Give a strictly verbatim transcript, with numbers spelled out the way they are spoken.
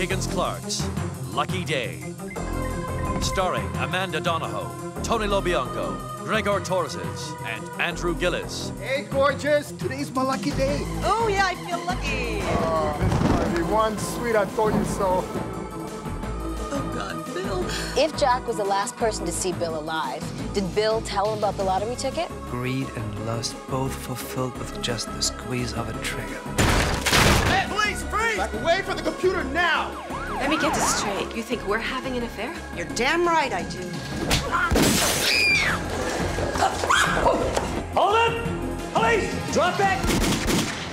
Higgins Clark's Lucky Day. Starring Amanda Donahoe, Tony Lobianco, Gregor Torres, and Andrew Gillis. Hey, gorgeous. Today's my lucky day. Oh, yeah, I feel lucky. Oh, this is gonna be one sweet I told you so. Oh, God, Bill. If Jack was the last person to see Bill alive, did Bill tell him about the lottery ticket? Greed and lust both fulfilled with just the squeeze of a trigger. Hey, please, freeze! Back away from the computer now! Let me get this straight. You think we're having an affair? You're damn right I do. Hold it! Police! Drop it!